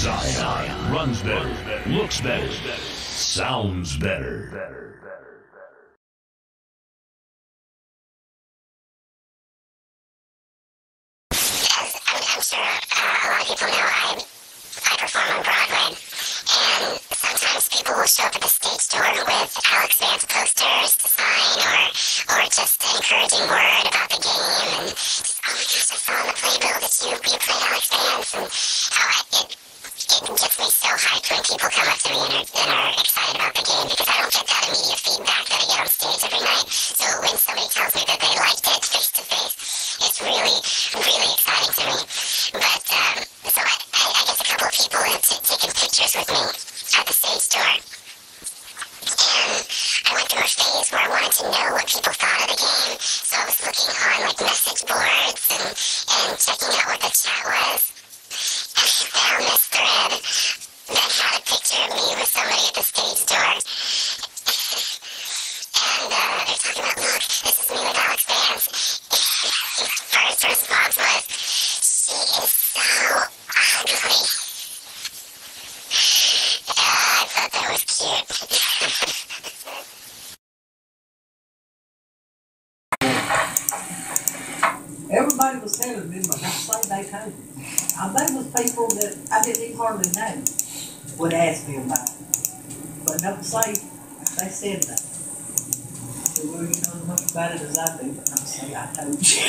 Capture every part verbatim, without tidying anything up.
Zion runs better, looks better, sounds better. I'm sure uh, a lot of people know I, I perform on Broadway, and sometimes people will show up at the stage door with Alex Vance posters to sign, or or just an encouraging word about the game, and just, oh my gosh, I saw on the playbill that you, you played Alex Vance, and how I, it, it gets me so hyped when people come up to me and are, and are excited about the game, because I don't get that immediate feedback that I get on stage every night. So when somebody tells me that they liked it face to face, it's really, really exciting to me. But, um, so I, I, I guess a couple of people have t taken pictures with me at the stage door. And I went through a phase where I wanted to know what people thought of the game. So I was looking on, like, message boards and, and checking out what the chat was. And I found this thread that had a picture of me with somebody at the stage door. And, uh, they're talking about, look, this is me with Alex Vance. First response was, she is so ugly. Uh, I thought that was cute. Everybody was telling me, but not say they told me. Um, there was people that I didn't even hardly know would ask me about it. But don't say they said that. So, well, you know as much about it as I do, but don't say I told you.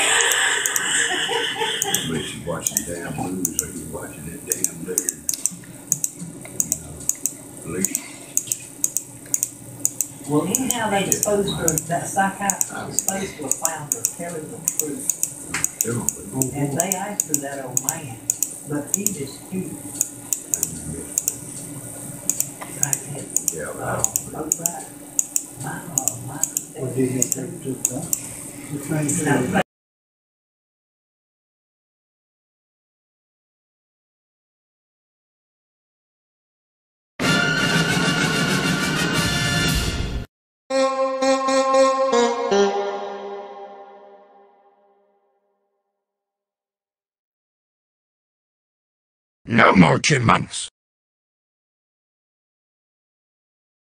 Unless you're watching damn news or you're watching that damn dude. You know, at least. Well, anyhow, they disposed her, that psychiatrist disposed her found her telling the truth. And they asked her that old man, but he disputed. Yeah, Oh, that's right. My, uh, my. Or did he take it to the front? The train No, train. No more two months.